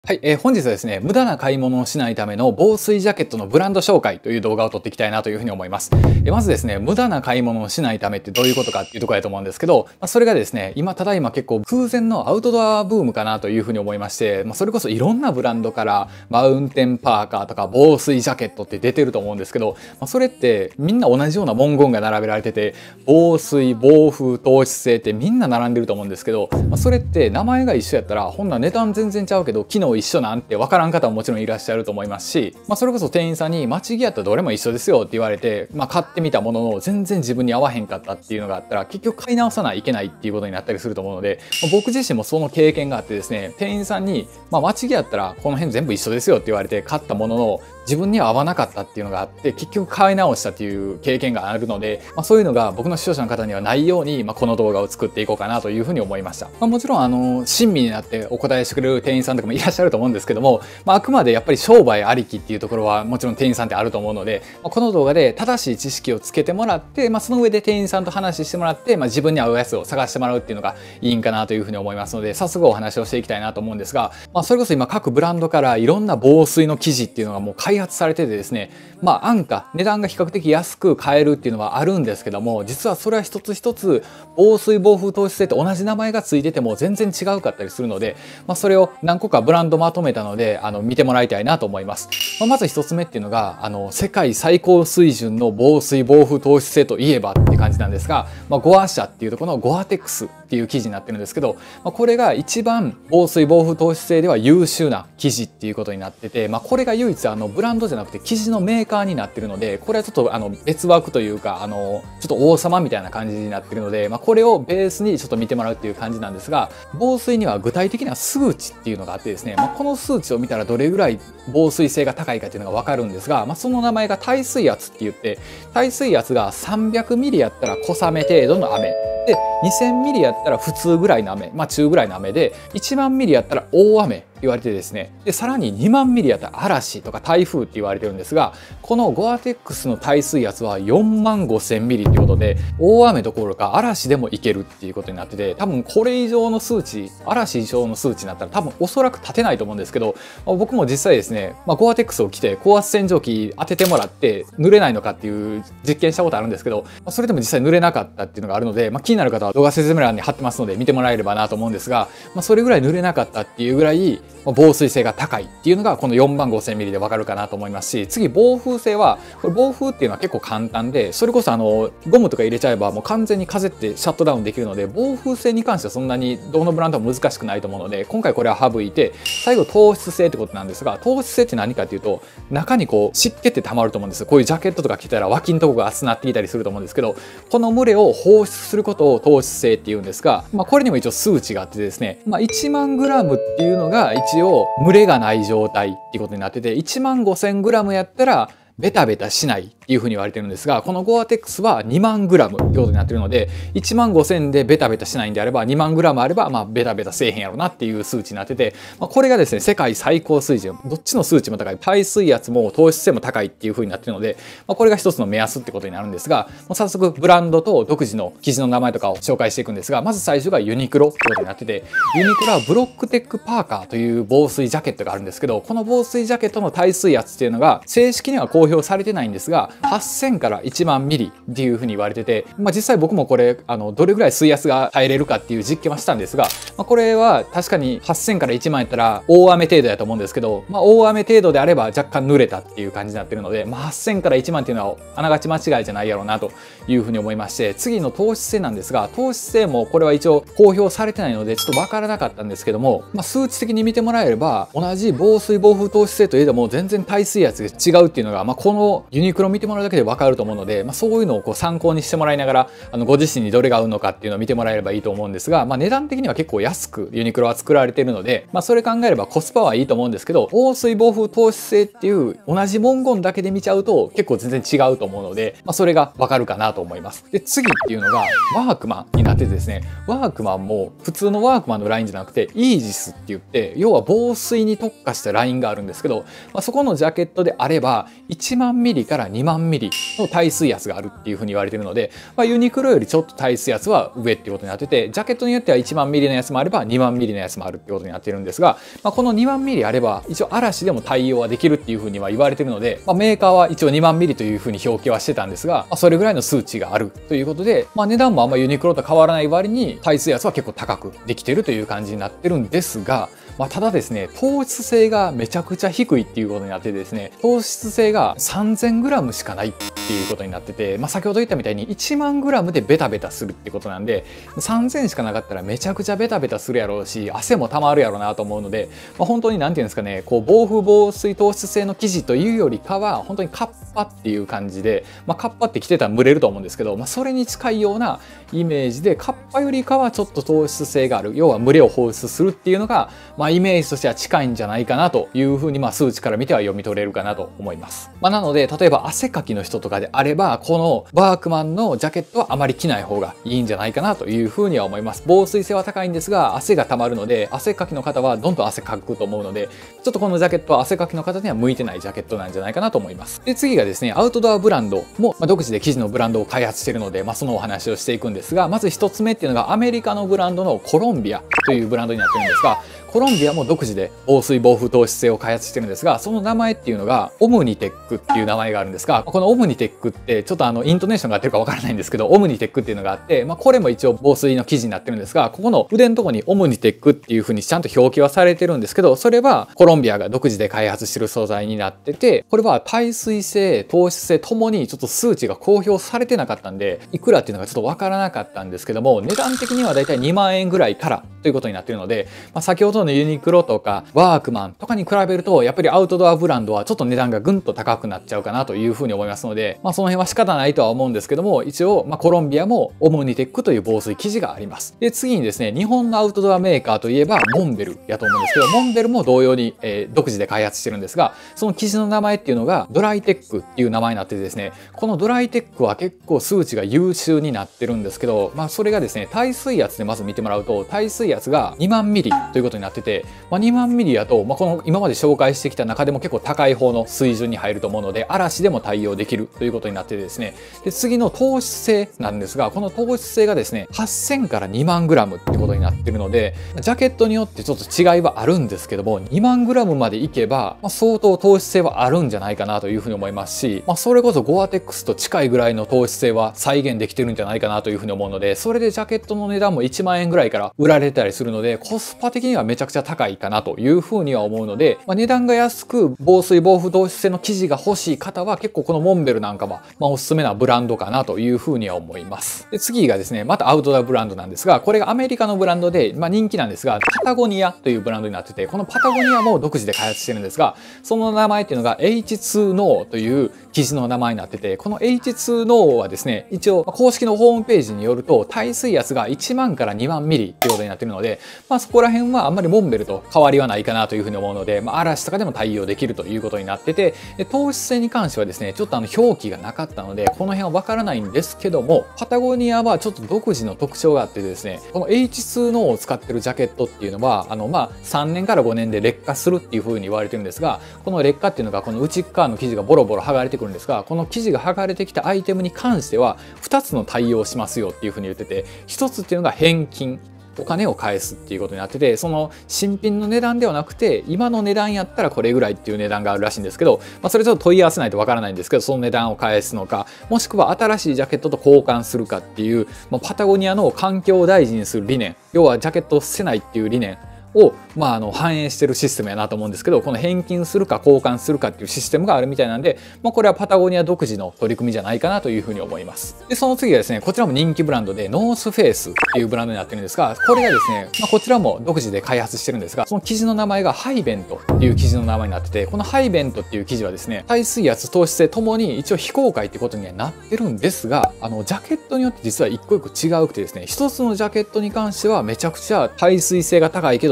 はい、本日はですね、無駄な買い物をしないための防水ジャケットのブランド紹介という動画を撮っていきたいなというふうに思います。まずですね、無駄な買い物をしないためってどういうことかっていうところだと思うんですけど、それがですね、ただいま結構空前のアウトドアブームかなというふうに思いまして、それこそいろんなブランドからマウンテンパーカーとか防水ジャケットって出てると思うんですけど、それってみんな同じような文言が並べられてて、防水、防風、透湿性ってみんな並んでると思うんですけど、それって名前が一緒やったら、ほんなら値段全然ちゃうけど、機能一緒なんて分からん方ももちろんいらっしゃると思いますし、それこそ店員さんに間違いやったらどれも一緒ですよって言われて、買ってみたものの全然自分に合わへんかったっていうのがあったら、結局買い直さないといけないっていうことになったりすると思うので、僕自身もその経験があってですね、店員さんに、間違いやったらこの辺全部一緒ですよって言われて買ったものの、自分には合わなかったっていうのがあって、結局買い直したっていう経験があるので、そういうのが僕の視聴者の方にはないように、この動画を作っていこうかなというふうに思いました。もちろん親身になってお答えしてくれる店員さんとかもいらっしゃると思うんですけども、あくまでやっぱり商売ありきっていうところはもちろん店員さんってあると思うので、この動画で正しい知識をつけてもらって、その上で店員さんと話してもらって、自分に合うやつを探してもらうっていうのがいいんかなというふうに思いますので、早速お話をしていきたいなと思うんですが、それこそ今各ブランドからいろんな防水の生地っていうのがもう開発されててですね、安価、値段が比較的安く買えるっていうのはあるんですけども、実はそれは一つ一つ防水、防風、透湿性って同じ名前がついてても全然違うかったりするので、それを何個かブランドまとめたので見てもらいたいなと思います。まず一つ目っていうのが世界最高水準の防水、防風、透湿性といえばって感じなんですが、ゴア社っていうところのゴアテックスっていう生地になってるんですけど、これが一番防水、防風、透湿性では優秀な生地っていうことになってて、これが唯一ブランドじゃなくて生地のメーカーになってるので、これはちょっと別枠というかちょっと王様みたいな感じになってるので、これをベースにちょっと見てもらうっていう感じなんですが、防水には具体的な数値っていうのがあってですね、この数値を見たらどれぐらい防水性が高いかっていうのが分かるんですが、その名前が耐水圧って言って、耐水圧が300ミリやったら小雨程度の雨で、2000ミリやったら普通ぐらいの雨、中ぐらいの雨で、1万ミリやったら大雨言われてですね、でさらに2万ミリやったら嵐とか台風って言われてるんですが、このゴアテックスの耐水圧は4万5000ミリっていうことで、大雨どころか嵐でもいけるっていうことになってて、多分これ以上の数値、嵐以上の数値になったら多分おそらく立てないと思うんですけど、僕も実際ですね、ゴアテックスを着て高圧洗浄機当ててもらって濡れないのかっていう実験したことあるんですけど、それでも実際濡れなかったっていうのがあるので、気になる方は動画説明欄に貼ってますので見てもらえればなと思うんですが、それぐらい濡れなかったっていうぐらい防水性が高いっていうのがこの4万5000ミリでわかるかなと思いますし、次防風性は、これ防風っていうのは結構簡単で、それこそゴムとか入れちゃえばもう完全に風ってシャットダウンできるので、防風性に関してはそんなにどのブランドも難しくないと思うので、今回これは省いて、最後透湿性ってことなんですが、透湿性って何かっていうと、中にこう湿気って溜まると思うんですよ。こういうジャケットとか着たら脇のとこが熱なっていたりすると思うんですけど、この蒸れを放出することを透湿性っていうんですが、これにも一応数値があってですね、1万グラムっていうのが一応蒸れがない状態っていうことになってて、1万5000グラムやったらベタベタしないっていうふうに言われてるんですが、このゴアテックスは2万グラムってことになってるので、1万5000でベタベタしないんであれば、2万グラムあればベタベタせえへんやろなっていう数値になってて、これがですね世界最高水準、どっちの数値も高い、耐水圧も透湿性も高いっていうふうになってるので、これが一つの目安ってことになるんですが、早速ブランドと独自の生地の名前とかを紹介していくんですが、まず最初がユニクロってことになってて、ユニクロはブロックテックパーカーという防水ジャケットがあるんですけど、この防水ジャケットの耐水圧っていうのが正式には公表されてないんですが、8000から1万ミリっていうふうに言われてて、実際僕もこれどれぐらい水圧が耐えれるかっていう実験はしたんですが、これは確かに8000から1万やったら大雨程度だと思うんですけど、大雨程度であれば若干濡れたっていう感じになってるので、8000から1万っていうのはあながち間違いじゃないやろうなというふうに思いまして、次の透湿性なんですが、透湿性もこれは一応公表されてないのでちょっとわからなかったんですけども、数値的に見てもらえれば、同じ防水、防風、透湿性といえども全然耐水圧が違うっていうのが、このユニクロ見てもらうだけで分かると思うので、そういうのを参考にしてもらいながらご自身にどれが合うのかっていうのを見てもらえればいいと思うんですが、値段的には結構安くユニクロは作られているので、それ考えればコスパはいいと思うんですけど、防水、防風、透湿性っていう同じ文言だけで見ちゃうと結構全然違うと思うので、それが分かるかなと思います。で次っていうのがワークマンになっててですね、ワークマンも普通のワークマンのラインじゃなくてイージスって言って、要は防水に特化したラインがあるんですけど、そこのジャケットであれば 1万ミリから2万ミリの耐水圧があるっていうふうに言われているので、ユニクロよりちょっと耐水圧は上っていうことになってて、ジャケットによっては1万ミリのやつもあれば2万ミリのやつもあるっていうことになっているんですが、この2万ミリあれば一応嵐でも対応はできるっていうふうには言われているので、メーカーは一応2万ミリというふうに表記はしてたんですが、それぐらいの数値があるということで、値段もあんまユニクロと変わらない割に耐水圧は結構高くできてるという感じになってるんですが、ただですね、糖質性がめちゃくちゃ低いっていうことになってですね、糖質性が 3000g しかないっていうことになってて、先ほど言ったみたいに1万 g でベタベタするってことなんで、3000しかなかったらめちゃくちゃベタベタするやろうし、汗もたまるやろうなと思うので、本当になんていうんですかね、こう防腐防水糖質性の生地というよりかは本当にカッパっていう感じで、カッパって着てたら蒸れると思うんですけど、それに近いようなイメージで、カッパよりかはちょっと糖質性がある、要は蒸れを放出するっていうのが、イメージとしては近いんじゃないかなというふうに、数値から見ては読み取れるかなと思います。なので例えば汗かきの人とかであれば、このワークマンのジャケットはあまり着ない方がいいんじゃないかなというふうには思います。防水性は高いんですが、汗が溜まるので、汗かきの方はどんどん汗かくと思うので、ちょっとこのジャケットは汗かきの方には向いてないジャケットなんじゃないかなと思います。で、次がですね、アウトドアブランドも、独自で生地のブランドを開発しているので、そのお話をしていくんですが、まず一つ目っていうのがアメリカのブランドのコロンビアというブランドになってるんですが、コロンビアも独自で防水防腐糖質性を開発してるんですが、その名前っていうのがオムニテックっていう名前があるんですが、このオムニテックってちょっとイントネーションが合ってるかわからないんですけど、オムニテックっていうのがあって、これも一応防水の生地になってるんですが、ここの腕のところにオムニテックっていう風にちゃんと表記はされてるんですけど、それはコロンビアが独自で開発してる素材になってて、これは耐水性、糖質性ともにちょっと数値が公表されてなかったんで、いくらっていうのがちょっとわからなかったんですけども、値段的にはだいたい2万円ぐらいからということになっているので、先ほどのユニクロとかワークマンとかに比べると、やっぱりアウトドアブランドはちょっと値段がぐんと高くなっちゃうかなというふうに思いますので、その辺は仕方ないとは思うんですけども、一応コロンビアもオムニテックという防水生地があります。で、次にですね、日本のアウトドアメーカーといえばモンベルやと思うんですけど、モンベルも同様に、独自で開発してるんですが、その生地の名前っていうのがドライテックっていう名前になっててですね、このドライテックは結構数値が優秀になってるんですけど、それがですね、耐水圧でまず見てもらうと、耐水圧が2万ミリということになってて、2万ミリだと、この今まで紹介してきた中でも結構高い方の水準に入ると思うので、嵐でも対応できるということになっててですね、で、次の糖質性なんですが、この糖質性がですね、8000から2万グラムってことになってるので、ジャケットによってちょっと違いはあるんですけども、2万グラムまでいけば、相当糖質性はあるんじゃないかなというふうに思いますし、それこそゴアテックスと近いぐらいの糖質性は再現できてるんじゃないかなというふうに思うので、それでジャケットの値段も1万円ぐらいから売られたりするので、コスパ的にはめちゃくちゃ高いかなというふうには思うので、値段が安く防水防腐糖質性の生地が欲しい方は結構このモンベルなんかはおすすめなブランドかなというふうには思います。で、次がですね、またアウトドアブランドなんですが、これがアメリカのブランドで、人気なんですが、パタゴニアというブランドになってて、このパタゴニアも独自で開発してるんですが、その名前っていうのが H2NO という生地の名前になってて、この H2NO はですね、一応公式のホームページによると耐水圧が1万から2万ミリっていうことになってるので、そこら辺はあんまりモンベルと変わりはないかなというふうに思うので、嵐とかでも対応できるということになってて、糖質性に関してはですね、ちょっと表記がなかったので、この辺はわからないんですけども、パタゴニアはちょっと独自の特徴があってですね、この H2NO を使ってるジャケットっていうのは、3年から5年で劣化するっていうふうに言われてるんですが、この劣化っていうのがこの内側の生地がボロボロ剥がれてくるんですが、この生地が剥がれてきたアイテムに関しては2つの対応しますよっていうふうに言ってて、1つっていうのが返金。お金を返すっていうことになってて、その新品の値段ではなくて、今の値段やったらこれぐらいっていう値段があるらしいんですけど、それちょっと問い合わせないとわからないんですけど、その値段を返すのか、もしくは新しいジャケットと交換するかっていう、パタゴニアの環境を大事にする理念、要はジャケットを捨てないっていう理念を、反映してるシステムやなと思うんですけど、この返金するか交換するかっていうシステムがあるみたいなんで、これはパタゴニア独自の取り組みじゃないかなというふうに思います。で、その次はですね、こちらも人気ブランドでノースフェイスっていうブランドになってるんですが、これがですね、こちらも独自で開発してるんですが、その生地の名前がハイベントっていう生地の名前になってて、このハイベントっていう生地はですね、耐水圧、糖質性ともに一応非公開ってことにはなってるんですが、ジャケットによって実は一個一個違うくてですね、一つのジャケットに関してはめちゃくちゃ耐水性が高いけど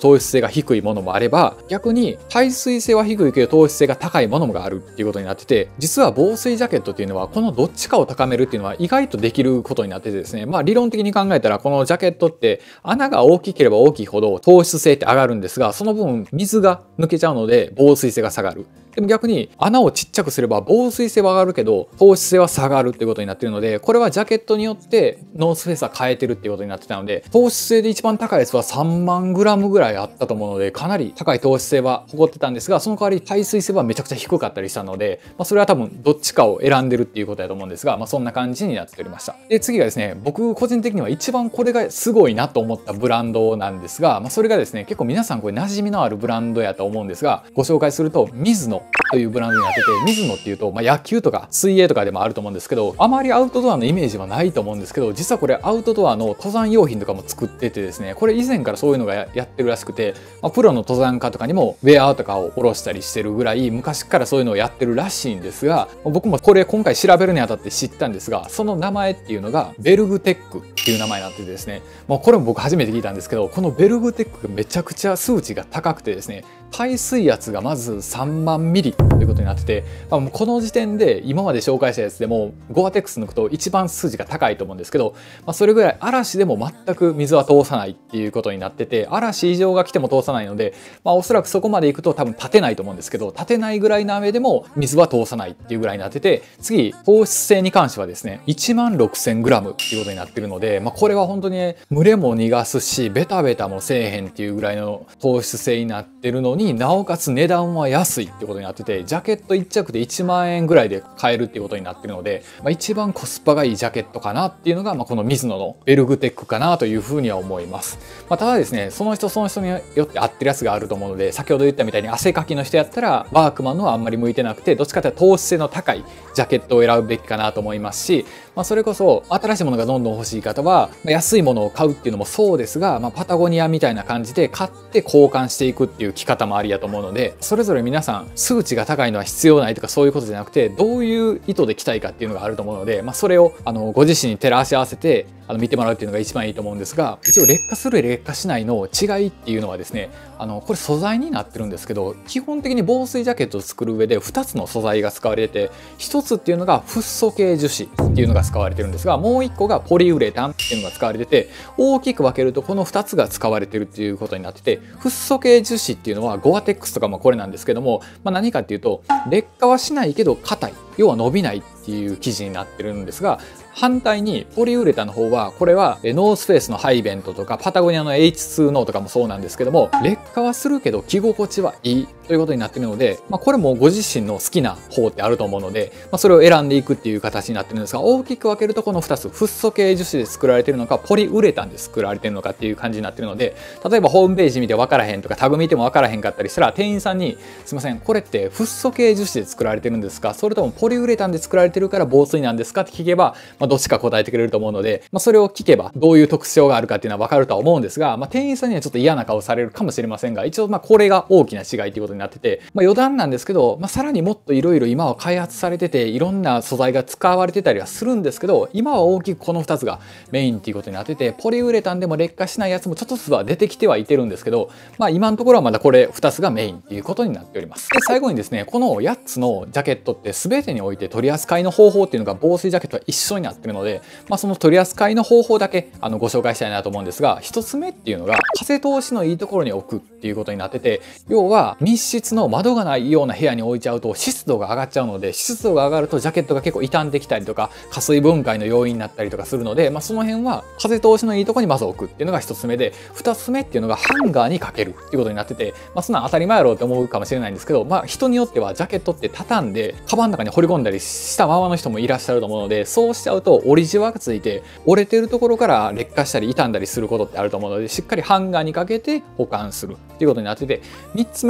糖質性が低いものもあれば、逆に耐水性は低いけど糖質性が高いものがあるっていうことになってて、実は防水ジャケットっていうのはこのどっちかを高めるっていうのは意外とできることになっててですね、理論的に考えたらこのジャケットって穴が大きければ大きいほど糖質性って上がるんですが、その分水が抜けちゃうので防水性が下がる。でも逆に穴をちっちゃくすれば防水性は上がるけど糖質性は下がるっていうことになってるので、これはジャケットによってノースフェイスは変えてるっていうことになってたので、糖質性で一番高いやつは3万グラムぐらいあったと思うので、かなり高い糖質性は誇ってたんですが、その代わり耐水性はめちゃくちゃ低かったりしたので、それは多分どっちかを選んでるっていうことだと思うんですが、そんな感じになっておりました。で次がですね、僕個人的には一番これがすごいなと思ったブランドなんですが、それがですね、結構皆さんこれ馴染みのあるブランドやと思うんですが、ご紹介するとミズノというブランドになってて、ミズノっていうと、野球とか水泳とかでもあると思うんですけど、あまりアウトドアのイメージはないと思うんですけど、実はこれアウトドアの登山用品とかも作っててですね、これ以前からそういうのがやってるらしくて、プロの登山家とかにもウェアとかを卸したりしてるぐらい昔からそういうのをやってるらしいんですが、僕もこれ今回調べるにあたって知ったんですが、その名前っていうのがベルグテックっていう名前になっててですね、これも僕初めて聞いたんですけど、このベルグテックがめちゃくちゃ数値が高くてですね、耐水圧がまず3万ミリということになってて、この時点で今まで紹介したやつでもゴアテックス抜くと一番数字が高いと思うんですけど、それぐらい嵐でも全く水は通さないっていうことになってて、嵐異常が来ても通さないので、おそらくそこまで行くと多分立てないと思うんですけど、立てないぐらいの雨でも水は通さないっていうぐらいになってて、次糖質性に関してはですね 16,000g っていうことになってるので、これは本当に蒸れも逃がすしベタベタもせえへんっていうぐらいの糖質性になってるのに、なおかつ値段は安いってことになってて、ジャケット1着で1万円ぐらいで買えるっていうことになってるので、一番コスパがいいジャケットかなっていうのが、このミズノのベルグテックかなというふうには思います。ただですね、その人によって合ってるやつがあると思うので、先ほど言ったみたいに汗かきの人やったらワークマンのはあんまり向いてなくて、どっちかというと糖質性の高いジャケットを選ぶべきかなと思いますし、それこそ新しいものがどんどん欲しい方は安いものを買うっていうのもそうですが、パタゴニアみたいな感じで買って交換していくっていう着方もありやと思うので、それぞれ皆さん数値が高いのは必要ないとかそういうことじゃなくて、どういう意図で着たいかっていうのがあると思うので、それをご自身に照らし合わせて見てもらうっていうのが一番いいと思うんですが、一応劣化する劣化しないの違いっていうのはですね、これ素材になってるんですけど、基本的に防水ジャケットを作る上で2つの素材が使われてて、1つっていうのがフッ素系樹脂っていうのが使われてるんですが、もう1個がポリウレタンっていうのが使われてて、大きく分けるとこの2つが使われてるっていうことになってて、フッ素系樹脂っていうのはゴアテックスとかもこれなんですけども、何かっていうと劣化はしないけど硬い、要は伸びないっていう生地になってるんですが、反対にポリウレタンの方は、これはノースフェイスのハイベントとかパタゴニアの H2 ノーとかもそうなんですけども、劣化はするけど着心地はいいということになっているので、これもご自身の好きな方ってあると思うので、それを選んでいくっていう形になってるんですが、大きく分けるとこの2つ、フッ素系樹脂で作られているのかポリウレタンで作られているのかっていう感じになってるので、例えばホームページ見て分からへんとかタグ見ても分からへんかったりしたら、店員さんに「すいません、これってフッ素系樹脂で作られてるんですか、それともポリウレタンで作られてるから防水なんですか?」って聞けば、どっちか答えてくれると思うので、それを聞けばどういう特徴があるかっていうのは分かるとは思うんですが、店員さんにはちょっと嫌な顔されるかもしれませんが、一応これが大きな違いということになってて、余談なんですけど、さらにもっといろいろ今は開発されてて、いろんな素材が使われてたりはするんですけど、今は大きくこの2つがメインっていうことになってて、ポリウレタンでも劣化しないやつもちょっとずつは出てきてはいてるんですけど、今のところはまだこれ2つがメインっていうことになっております。で最後にですね、この8つのジャケットって全てにおいて取り扱いの方法っていうのが防水ジャケットは一緒になってるので、その取り扱いの方法だけご紹介したいなと思うんですが、1つ目っていうのが風通しのいいところに置くっていうことになってて、要は密室の窓がないような部屋に置いちゃうと湿度が上がっちゃうので、湿度が上がるとジャケットが結構傷んできたりとか加水分解の要因になったりとかするので、その辺は風通しのいいところにまず置くっていうのが1つ目で、2つ目っていうのがハンガーにかけるっていうことになってて、そんなん当たり前やろうって思うかもしれないんですけど、人によってはジャケットって畳んでカバンの中に掘り込んだりしたままの人もいらっしゃると思うので、そうしちゃうと折りじわがついて折れてるところから劣化したり傷んだりすることってあると思うので、しっかりハンガーにかけて保管するっていうことになってて、3つ目っていうのが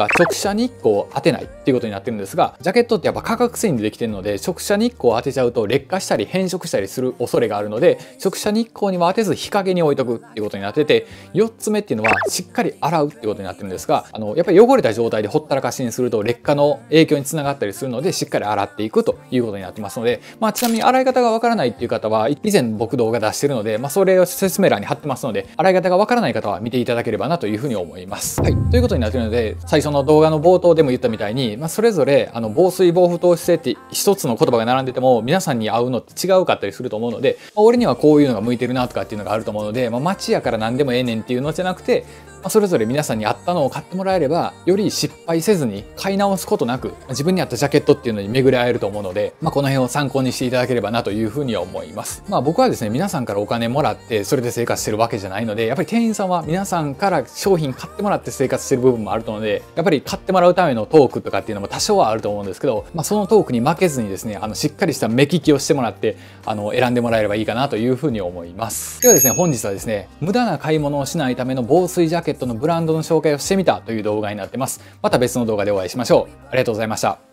直射日光を当てないっていうことになってるんですが、ジャケットってやっぱ化学繊維でできてるので、直射日光を当てちゃうと劣化したり変色したりする恐れがあるので、直射日光には当てず日陰に置いとくっていうことになってて、4つ目っていうのはしっかり洗うっていうことになってるんですが、やっぱり汚れた状態でほったらかしにすると劣化の影響につながったりするので、しっかり洗っていくということになってますので、ちなみに洗い方がわからないっていう方は、以前僕動画出してるので、それを説明欄に貼ってますので、洗い方がわからない方は見ていただければなというふうに思います。はい。ということになっているので、最初の動画の冒頭でも言ったみたいに、それぞれ防水防腐透湿性って一つの言葉が並んでても、皆さんに合うのって違うかったりすると思うので、俺にはこういうのが向いてるなとかっていうのがあると思うので、街やから何でもええねんっていうのじゃなくて、それぞれ皆さんに合ったのを買ってもらえれば、より失敗せずに買い直すことなく、自分に合ったジャケットっていうのに巡り合えると思うので、この辺を参考にしていただければなというふうには思います。僕はですね、皆さんからお金もらってそれで生活してるわけじゃないので、やっぱり店員さんは皆さんから商品買ってもらって生活してる部分もあると思うので、やっぱり買ってもらうためのトークとかっていうのも多少はあると思うんですけど、そのトークに負けずにですね、しっかりした目利きをしてもらって、選んでもらえればいいかなというふうに思います。ではですね、本日はですね、無駄な買い物をしないための防水ジャケットのブランドの紹介をしてみたという動画になってます。また別の動画でお会いしましょう。ありがとうございました。